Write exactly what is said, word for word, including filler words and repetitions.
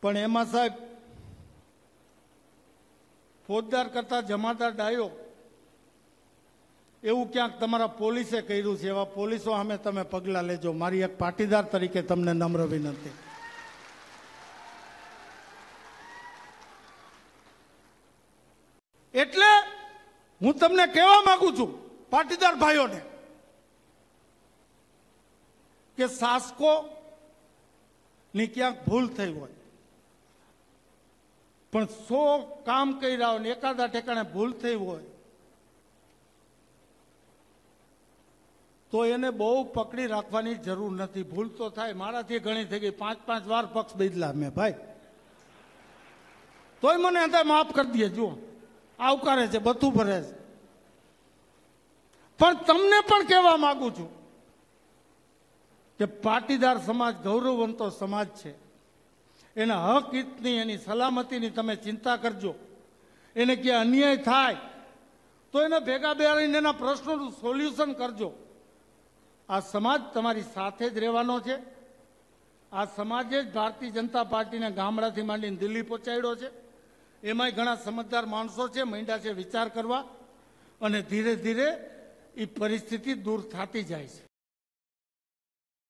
પણ એમાં સાહેબ ફોજદાર કરતા જમાદાર ડાયો એવું ક્યાંક તમારા પોલીસે કર્યું છે. એવા પોલીસો સામે તમે પગલાં લેજો. મારી એક પાટીદાર તરીકે તમને નમ્ર વિનંતી. એટલે હું તમને કહેવા માંગુ છું પાટીદાર ભાઈઓને કે શાસકો ની ક્યાંક ભૂલ થઈ હોય પણ સો કામ કર્યા હોય ને એકાદા ઠેકાણે ભૂલ થઈ હોય તો એને બહુ પકડી રાખવાની જરૂર નથી. ભૂલ તો થાય, મારાથી ઘણી થઈ ગઈ, પાંચ પાંચ વાર પક્ષ બદલા મેં ભાઈ, તોય મને અંદર માફ કરી દે. જુઓ આવકારે છે, બધું ભરે છે. પણ તમને પણ કહેવા માંગુ છું કે પાટીદાર સમાજ ગૌરવવંતો સમાજ છે. એના હક હિતની, એની સલામતીની તમે ચિંતા કરજો. એને ક્યાં અન્યાય થાય તો એને ભેગા બેસીને એના પ્રશ્નોનું સોલ્યુશન કરજો. આ સમાજ તમારી સાથે જ રહેવાનો છે. આ સમાજે જ ભારતીય જનતા પાર્ટીને ગામડાથી માંડીને દિલ્હી પહોંચાડ્યો છે. એમાંય ઘણા સમજદાર માણસો છે, માંડ્યા છે વિચાર કરવા, અને ધીરે ધીરે એ પરિસ્થિતિ દૂર થતી જાય છે.